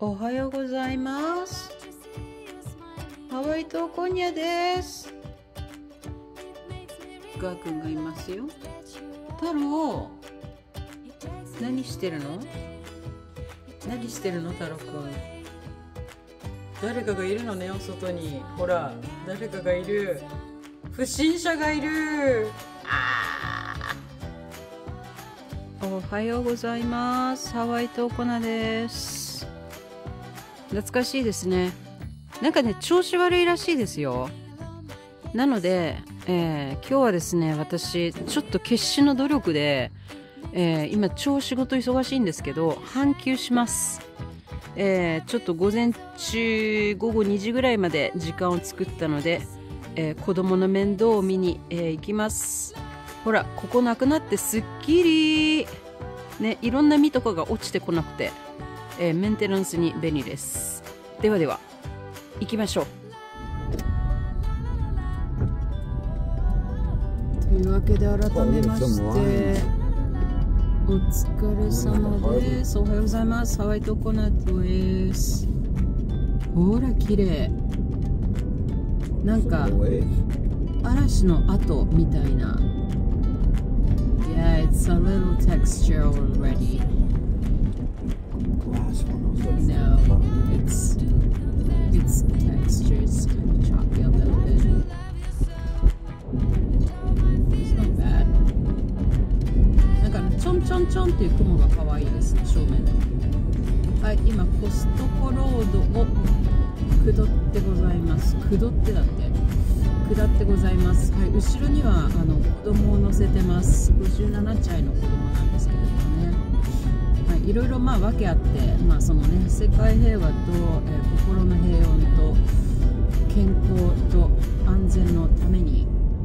おはようございます。ハワイとコニャです。ガーくんがいますよ。太郎、何してるの？何してるの太郎くん。誰かがいるのね、お外に。ほら、誰かがいる。不審者がいる。おはようございます。ハワイとコナです。懐かしいですね。なんかね、調子悪いらしいですよ。なので、今日はですね、私ちょっと決死の努力で、今超仕事忙しいんですけど半休します。ちょっと午前中午後2時ぐらいまで時間を作ったので、子供の面倒を見に、行きます。ほら、ここなくなってすっきりね、いろんな実とかが落ちてこなくて、メンテナンスに便利です。ではでは行きましょう。というわけで改めましてお疲れ様です。おはようございます。ハワイとコナットです。ほら綺麗。なんか嵐の後みたいな。Yeah, it's a little texture already. No, it's texture. It's kind of choppy a little bit. It's not bad. なんかちょんちょんちょんっていう雲が可愛いですね、正面の。はい、今コストコロードを下ってございます。下ってだって。下ってございます。はい、後ろには子供を乗せてます。57歳の子供なんですけれどもね。はい、いろいろ訳あって、そのね、世界平和と、心の平穏と健康と安全のために、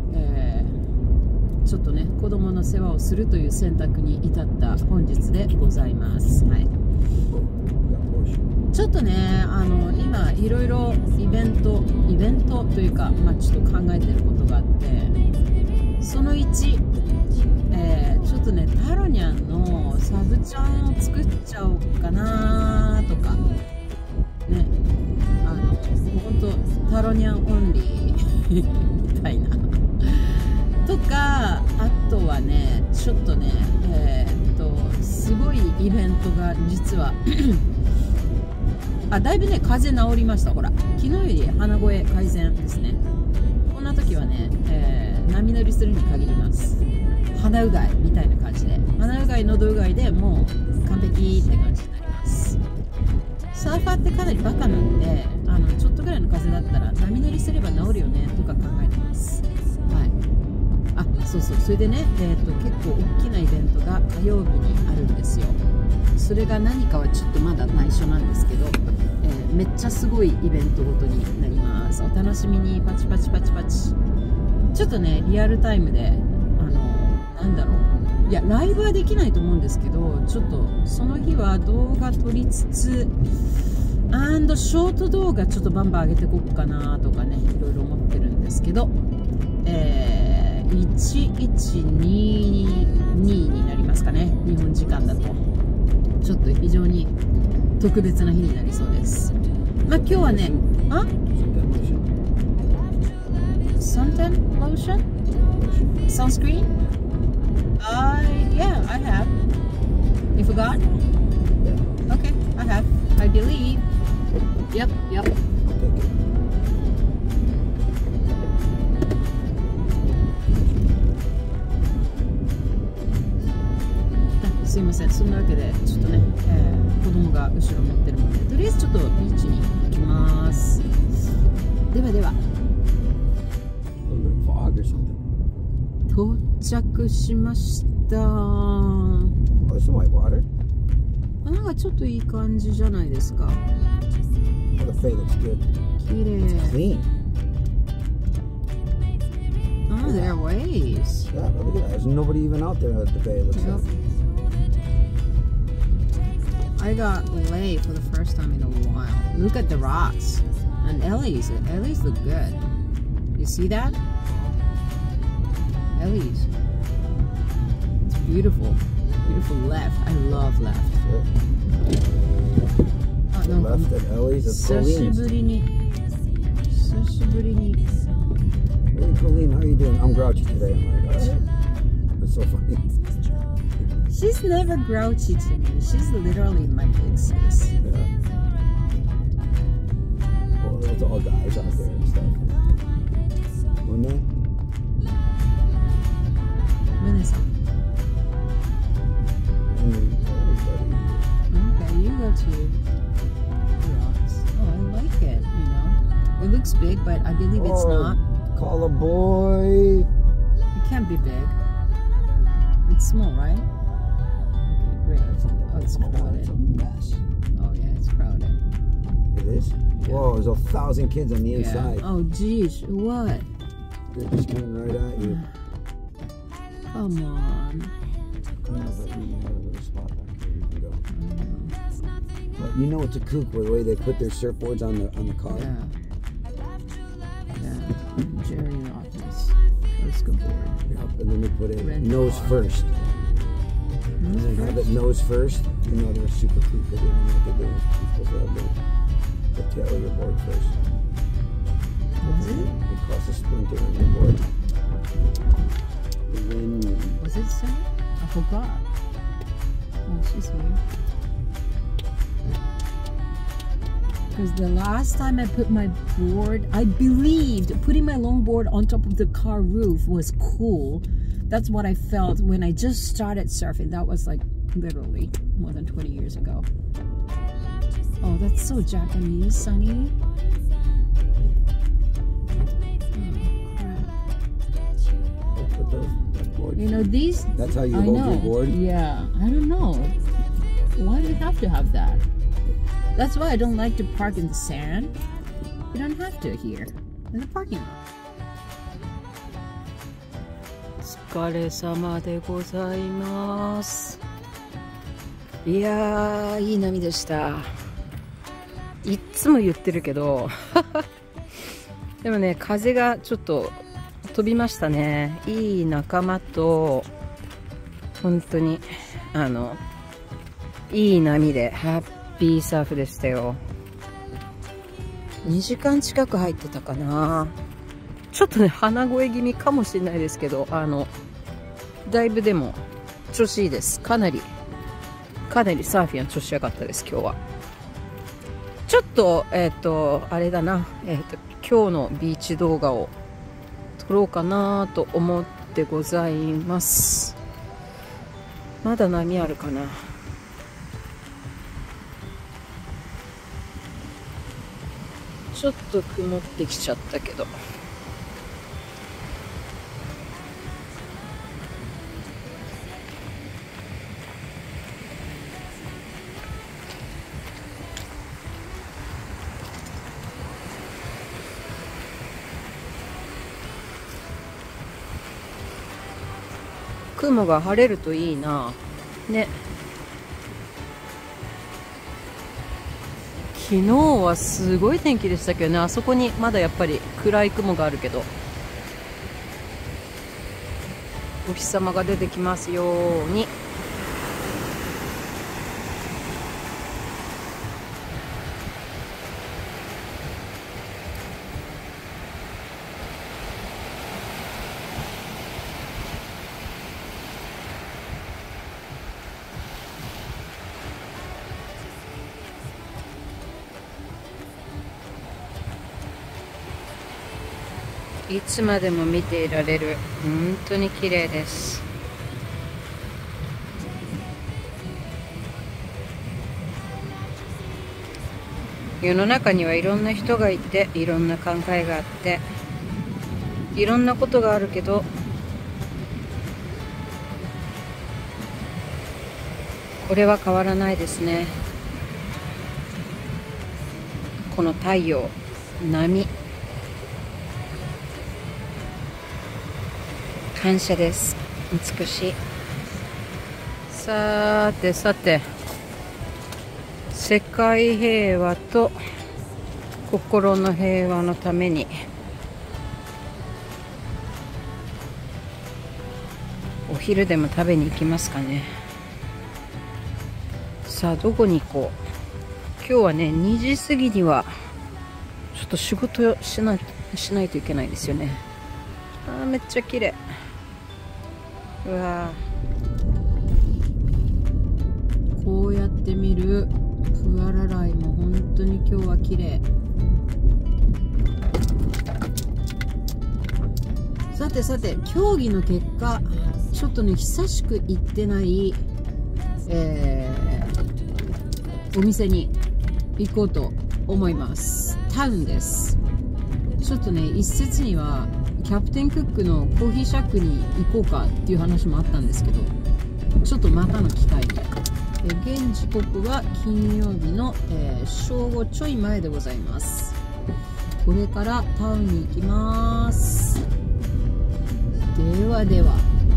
ちょっとね、子供の世話をするという選択に至った本日でございます。はい。ちょっとね、今いろいろイベントというか、ちょっと考えてることがあって、その1、ちょっとね、タロニャンのサブチャンを作っちゃおうかなとかね、本当タロニャンオンリーみたいなとか、あとはね、ちょっとね、すごいイベントが実はだいぶね、風邪治りました。ほら、昨日より鼻声改善ですね。こんな時はね、波乗りするに限ります。鼻うがいみたいな感じで、鼻うがい、喉うがいでもう完璧って感じになります。サーファーってかなりバカなんで、ちょっとぐらいの風邪だったら波乗りすれば治るよねとか考えてます。はい。そうそう、それでね、結構大きなイベントが火曜日にあるんですよ。それが何かはちょっとまだ内緒なんですけど、めっちゃすごいイベントごとになります。お楽しみに。パチパチパチパチ。ちょっとね、リアルタイムでなんだろう、いやライブはできないと思うんですけど、ちょっとその日は動画撮りつつショート動画ちょっとバンバン上げてこっかなとかね、いろいろ思ってるんですけど、1122になりますかね、日本時間だと。ちょっと非常に特別な日になりそうです。今日はね、Suntan lotion? Sunscreen? Yeah, I have. You forgot? Okay, I have. I believe. Yep. すいません。そんなわけでちょっとね、子供が後ろ乗ってるので、とりあえずちょっとビーチに行きます。ではでは。到着しました。なんかちょっといい感じじゃないですか。綺麗。There are waves. Yeah, but look at that. There's nobody even out there at the bay. Looks like. I got lay for the first time in a while. Look at the rocks. And Ellie's look good. You see that? Ellie's. It's beautiful. Beautiful left. I love left. Yeah. Oh, no. left at Ellie's. That's 久し Colleen's. ぶりに Hey, Colleen, how you doing? I'm grouchy today. I'm like, that's so funny. She's never grouchy to me. She's literally my big sis. Yeah. Well, it's all guys out there and stuff. Wasn't it? ムネさん Okay, you go to Rocks. Oh, I like it, you know. It looks big, but I believe it's not. Call a boy. It can't be big. It's small, right? Okay, great. Oh, it's It's a crowded. mess. Oh, yeah, it's crowded. It is? Yeah. Whoa, there's 1,000 kids on the Yeah. inside. Oh, geez. What? They're just coming right at you. Come on. Come over, we have a little spot back here. You can go. But you know it's a kook where the way they put their surfboards on the car. Yeah. Yeah. Jerry office. Coastal board. Yep, and then they put it Red nose car. first. And they have it nose first. You know they're super kook because they don't know what they're doing. You're supposed to have the tail of your board first. Was it? It costs a splinter on your board. And then Was it so? I forgot. Oh, she's here. Because the last time I put my board, I believed putting my longboard on top of the car roof was cool. That's what I felt when I just started surfing. That was like literally more than 20 years ago. Oh, that's so Japanese, Sunny. put that board. You know, these... That's how you I hold know. your board? Yeah, I don't know. Why do you have to have that? That's why I don't like to park in the sand. You don't have to here. In the parking lot. お疲れ様でございます。いやー、いい波でした。いっつも言ってるけどでもね、風がちょっと飛びましたね。いい仲間と本当にいい波でハッピーサーフでしたよ。2時間近く入ってたかな。ちょっとね、鼻声気味かもしれないですけど、だいぶでも調子いいです。かなりサーフィンは調子良かったです、今日は。ちょっとあれだな、今日のビーチ動画を撮ろうかなと思ってございます。まだ波あるかな。ちょっと曇ってきちゃったけど。雲が晴れるといいな。ね。昨日はすごい天気でしたけどね。あそこにまだやっぱり暗い雲があるけど。お日様が出てきますように。いつまでも見ていられる。本当に綺麗です。世の中にはいろんな人がいて、いろんな考えがあって、いろんなことがあるけど、これは変わらないですね。この太陽、波、感謝です。美しい。さてさて、世界平和と心の平和のためにお昼でも食べに行きますかね。さあ、どこに行こう。 今日はね、2時過ぎにはちょっと仕事しないといけないんですよね。あー、めっちゃ綺麗。うわー、こうやって見るプアラライも本当に今日は綺麗。さてさて、競技の結果、ちょっとね、久しく行ってない、お店に行こうと思います。タウンです。ちょっとね、一説にはキャプテンクックのコーヒーシャックに行こうかっていう話もあったんですけど、ちょっとまたの機会で。現時刻は金曜日の、正午ちょい前でございます。これからタウンに行きます。ではでは。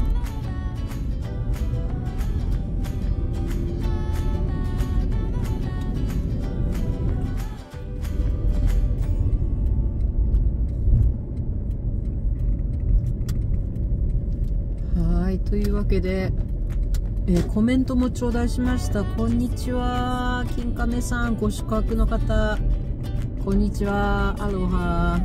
はい、というわけで、コメントも頂戴しました。こんにちは、金亀さん、ご宿泊の方、こんにちは、アロハ。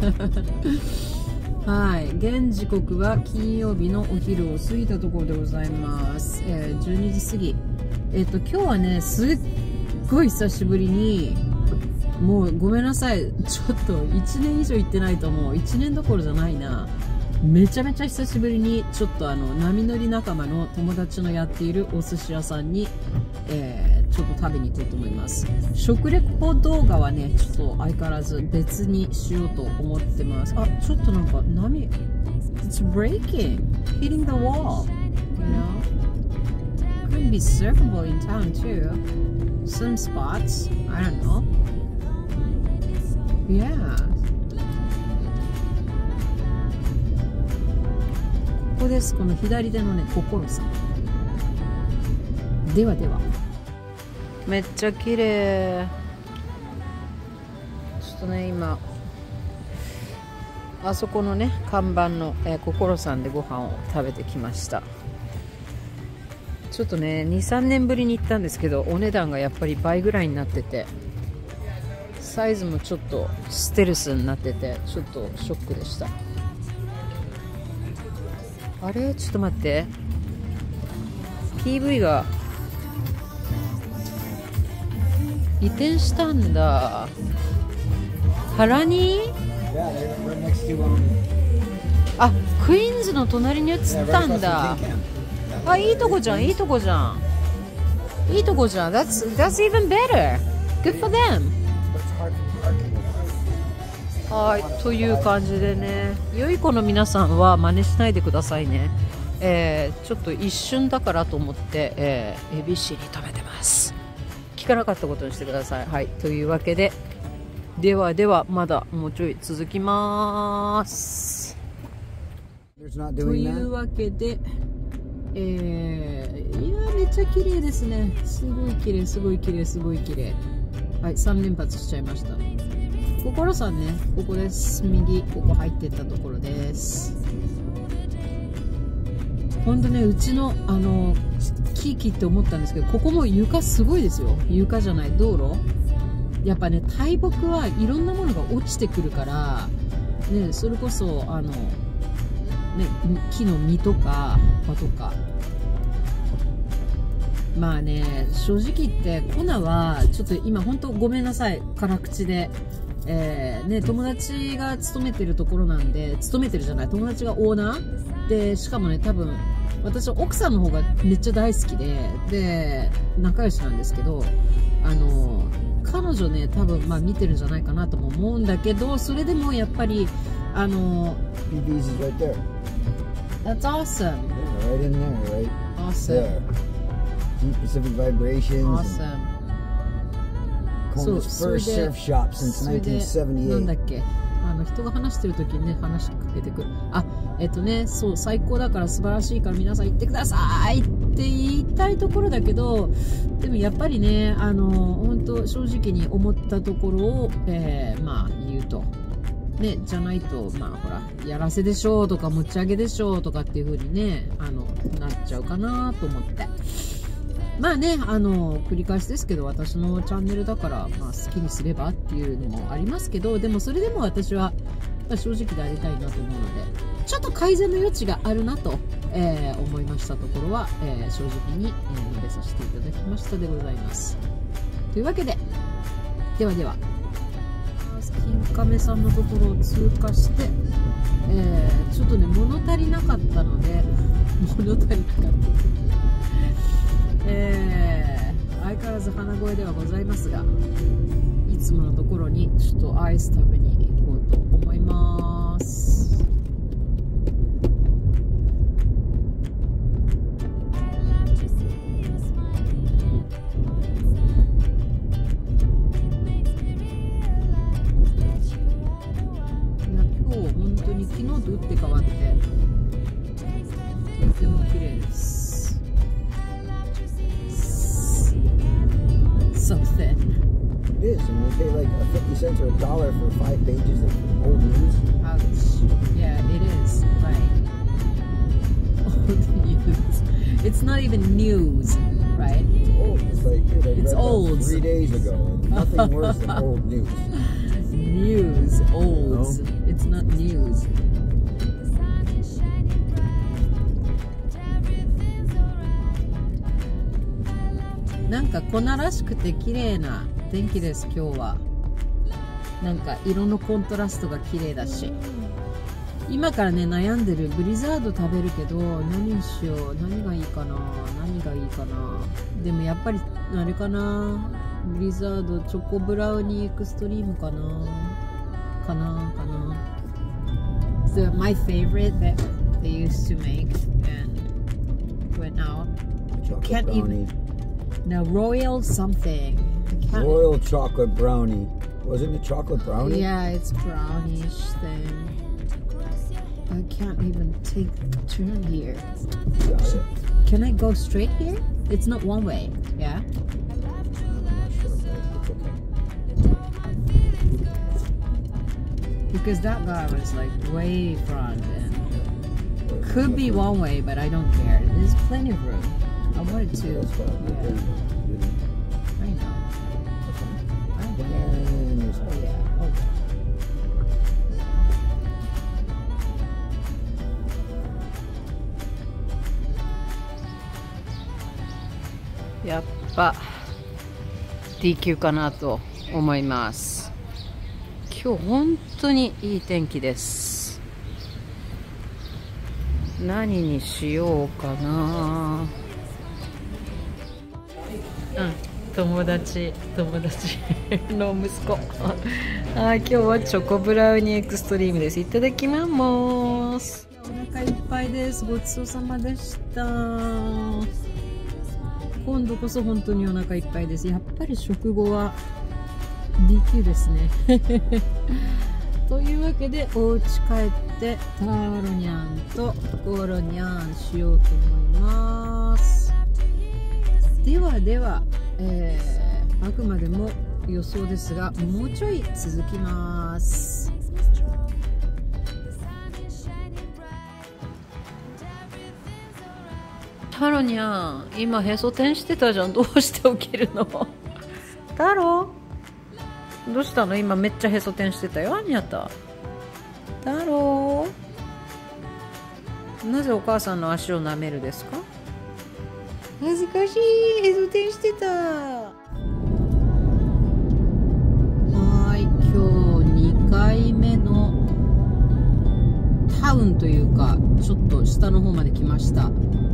はい、現時刻は金曜日のお昼を過ぎたところでございます。12時過ぎ。今日はね、すっごい久しぶりに、もうごめんなさい、ちょっと1年以上行ってないと思う。1年どころじゃないな。めちゃめちゃ久しぶりにちょっと波乗り仲間の友達のやっているお寿司屋さんに、ちょっと食べに行こうと思います。食レポ動画はね、ちょっと相変わらず別にしようと思ってます。あ、ちょっとなんか波 It's breaking hitting the wall, you know, could be surfable in town too, some spots, I don't know, yeah。ここです。この左手のね、心さん。ではでは。めっちゃ綺麗。ちょっとね、今あそこのね、看板の、心さんでご飯を食べてきました。ちょっとね、2、3年ぶりに行ったんですけど、お値段がやっぱり倍ぐらいになってて、サイズもちょっとステルスになってて、ちょっとショックでした。あれ、ちょっと待って、 PV が移転したんだ。原にあ、クイーンズの隣に移ったんだ。あ、いいとこじゃん、いいとこじゃん、いいとこじゃん。 That's even better. Good for them. はい、という感じでね、良い子の皆さんは真似しないでくださいね。ちょっと一瞬だからと思って、ABC に止めてます。聞かなかったことにしてください。はい、というわけで、ではでは、まだもうちょい続きます。というわけで、いやめっちゃ綺麗ですね。すごい綺麗、すごい綺麗、すごい綺麗。はい、3連発しちゃいました。心さんね、ここです。右、ここ入ってったところです。ほんとね、うちのキーキって思ったんですけど、ここも床すごいですよ。床じゃない、道路。やっぱね、大木はいろんなものが落ちてくるから、ね、それこそね、木の実とか葉っぱとか。まあね、正直言って粉はちょっと今本当ごめんなさい、辛口で。ね、友達が勤めてるところなんで、勤めてるじゃない、友達がオーナーで、しかもね、多分私は奥さんの方がめっちゃ大好きで仲良しなんですけど、彼女ね、多分まあ見てるんじゃないかなとも思うんだけど、それでもやっぱり PB's is right there. That's awesome. Right in there, right? Awesome. There. Deep Pacific Vibrations. Awesome. Cole's first surf shop since 1978. なんだっけ、人が話してる時にね、話しかけてくる。あ、ね、そう、最高だから素晴らしいから皆さん行ってくださいって言いたいところだけど、でもやっぱりね、本当正直に思ったところを、まあ言うと。ね、じゃないと、まあほら、やらせでしょうとか、持ち上げでしょうとかっていう風にね、なっちゃうかなと思って。 まあね、繰り返しですけど、私のチャンネルだから、まあ、好きにすればっていうのもありますけど、でもそれでも私は正直でありたいなと思うので、ちょっと改善の余地があるなと、思いましたところは、正直に、述べさせていただきましたでございます。というわけで、ではでは、金亀さんのところを通過して、ちょっとね、物足りなかったので、物足りなかった。相変わらず鼻声ではございますが、いつものところにちょっとアイス食べに行こうと思います。今日本当に昨日と打って変わってとっても綺麗です。So thin. It is, and we pay like 50 cents or $1 for 5 pages of old news. Ouch. Yeah, it is. Right. Old news. It's not even news, right? It's old. It's like, dude, I read It's that old. 3 days ago, and nothing worse than old news. News. Old. No? It's not news. なんか粉らしくて綺麗な天気です。今日はなんか色のコントラストが綺麗だし、今からね悩んでる。ブリザード食べるけど何にしよう、何がいいかな、何がいいかな。でもやっぱりあれかな、ブリザードチョコブラウニーエクストリームかなかな。So my favorite that they used to make and went out. Chocolate Can't brownie. Now Royal something. Royal chocolate brownie. Wasn't it chocolate brownie? Yeah, it's brownish thing. I can't even take a turn here. Got it. Can I go straight here? It's not one way, yeah? I'm not sure, but it's okay. Because that guy was like way front and could be one way, but I don't care. There's plenty of room. I wanted to. That's fine. Yeah, Okay. I know. That's fine. I don't care. And Oh yeah. Okay. やっぱ D 級かなと思います。今日本当にいい天気です。何にしようかな。友達の息子今日はチョコブラウニーエクストリームです。いただきます。お腹いっぱいです。ごちそうさまでした。今度こそ本当にお腹いっぱいです。やっぱり食後は D 級ですねというわけでお家帰ってタロニャンとゴロニャンしようと思います。ではでは、あくまでも予想ですがもうちょい続きます。タロニャン今へそ天してたじゃん。どうして起きるのタロどうしたの？今めっちゃへそ天してたよ。にゃったタロなぜお母さんの足を舐めるですか？恥ずかしい。へそ天してた。はい、今日2回目のタウンというかちょっと下の方まで来ました。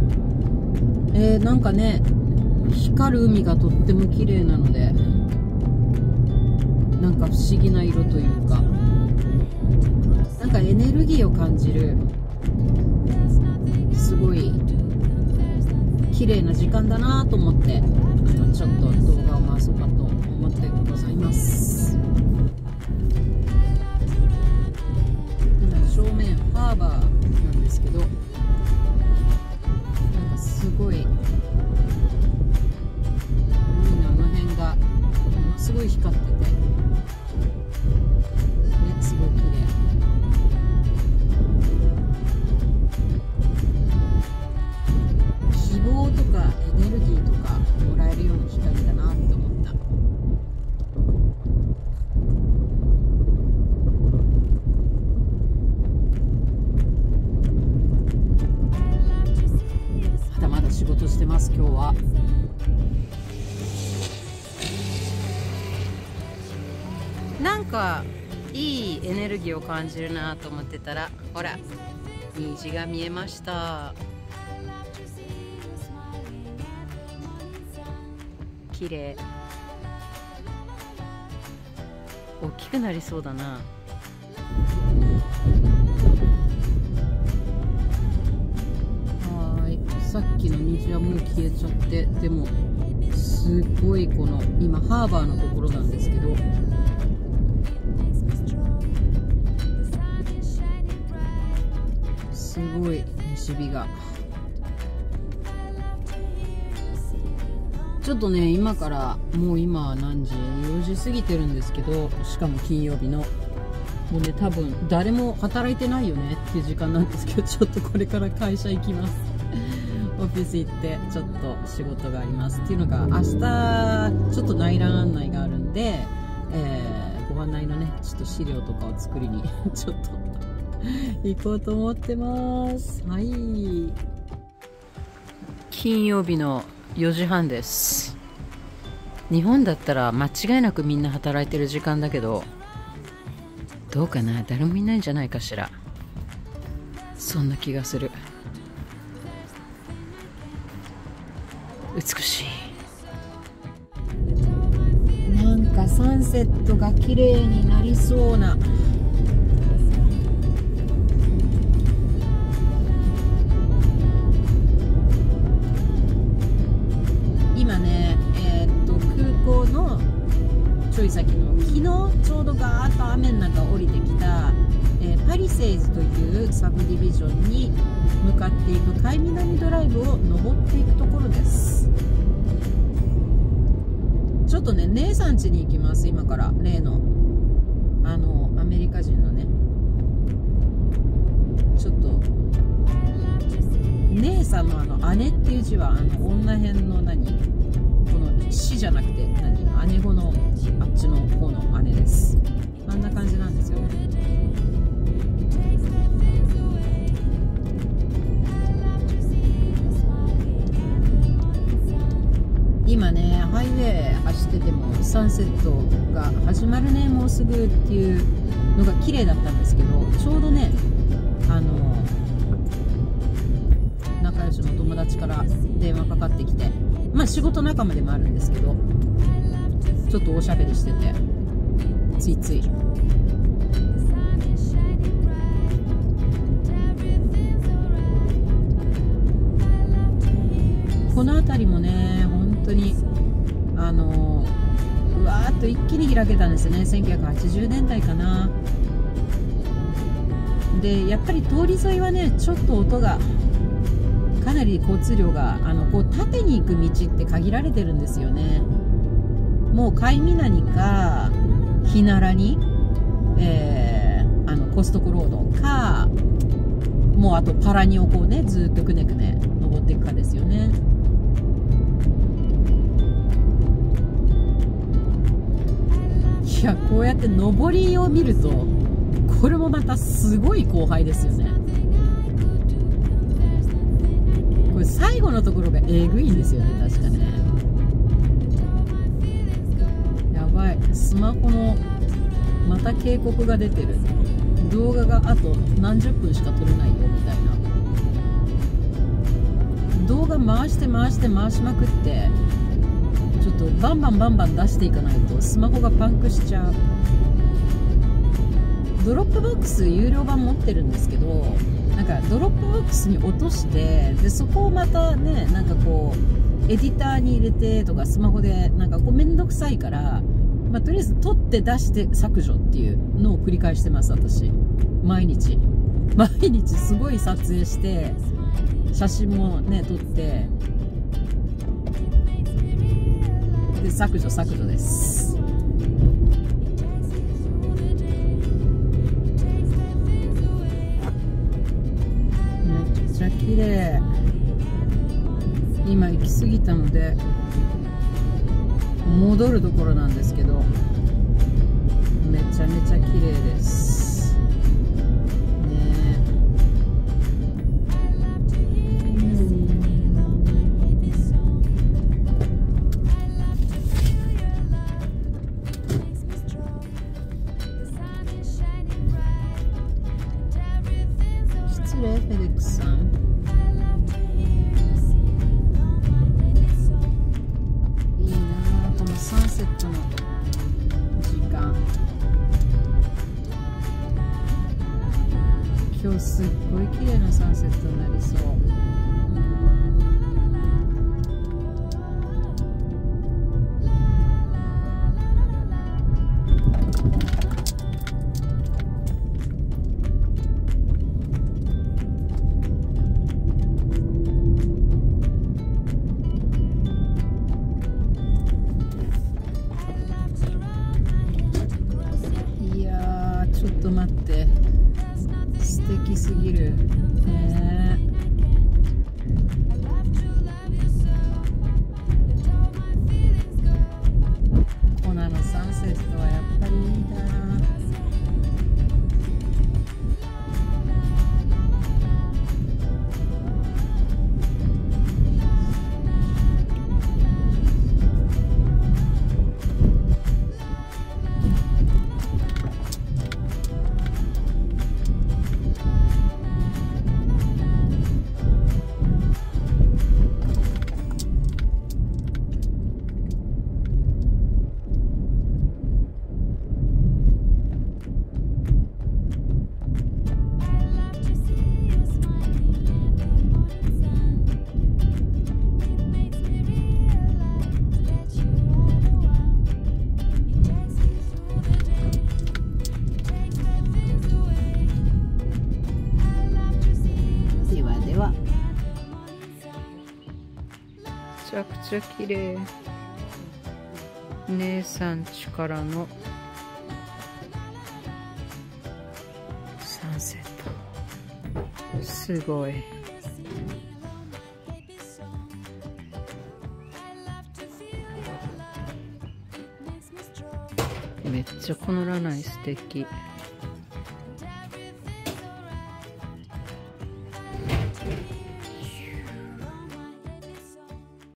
なんかね光る海がとっても綺麗なのでなんか不思議な色というかなんかエネルギーを感じるすごい綺麗な時間だなと思ってちょっと動画を回そうかと思ってございます。今正面ハーバーなんですけどなんかすごい海のあの辺がものすごい光っててね、すごい綺麗。希望とかエネルギーとかなんかいいエネルギーを感じるなと思ってたら、ほら虹が見えました。綺麗。大きくなりそうだな。さっきの虹はもう消えちゃって、でもすごいこの今ハーバーのところなんですけど、すごい西日が。ちょっとね、今からもう今何時、4時過ぎてるんですけど、しかも金曜日のもうね、多分誰も働いてないよねっていう時間なんですけど、ちょっとこれから会社行きます。オフィス行ってちょっと仕事がありますっていうのが、明日ちょっと内覧案内があるんで、ご案内のねちょっと資料とかを作りにちょっと行こうと思ってます。はい、金曜日の4時半です。日本だったら間違いなくみんな働いてる時間だけど、どうかな、誰もいないんじゃないかしら。そんな気がする。美しい。なんかサンセットが綺麗になりそうな。今ね、空港のちょい先の、昨日ちょうどガーッと雨の中降りてきた、パリセイズというサブディビジョンに向かっていく海南ドライブを登っていくところです。ちょっとね、姉さん家に行きます。今から例のアメリカ人のね、ちょっと姉さんの姉っていう字は女編の何、この死じゃなくて姉子のあっちの方の姉です。あんな感じなんですよね。今ね、ハイウェイ走っててもサンセットが始まるね、もうすぐっていうのが綺麗だったんですけど、ちょうどね、仲良しの友達から電話かかってきて、まあ仕事仲間でもあるんですけど、ちょっとおしゃべりしてて、ついついこの辺りもね、本当にうわーっと一気に開けたんですね。1980年代かな。でやっぱり通り沿いはね、ちょっと音がかなり交通量がこう縦に行く道って限られてるんですよね。もう海南か日奈良に、コストコロードか、もうあとパラニをこうね、ずっとくねくね登っていくかですよね。いや、こうやって上りを見るとこれもまたすごい後輩ですよね。これ最後のところがえぐいんですよね、確かね。やばい、スマホのまた警告が出てる。動画があと何十分しか撮れないよみたいな。動画回して回して回しまくって、ちょっとバンバンバンバン出していかないとスマホがパンクしちゃう。ドロップボックス有料版持ってるんですけど、なんかドロップボックスに落として、でそこをまたね、なんかこうエディターに入れてとか、スマホでなんかこうめんどくさいから、まあ、とりあえず撮って出して削除っていうのを繰り返してます。私毎日すごい撮影して写真もね撮って、で削除です。めっちゃ綺麗。今行き過ぎたので戻るところなんですけど、めちゃめちゃ綺麗ですね。 セットの時間。今日すっごい綺麗なサンセットになりそう。いやー、ちょっと待って、素敵すぎるね。コナのサンセットはやっぱりいいな。めちゃくちゃ綺麗。姉さん家からのサンセット、すごい。めっちゃこのラナイ素敵。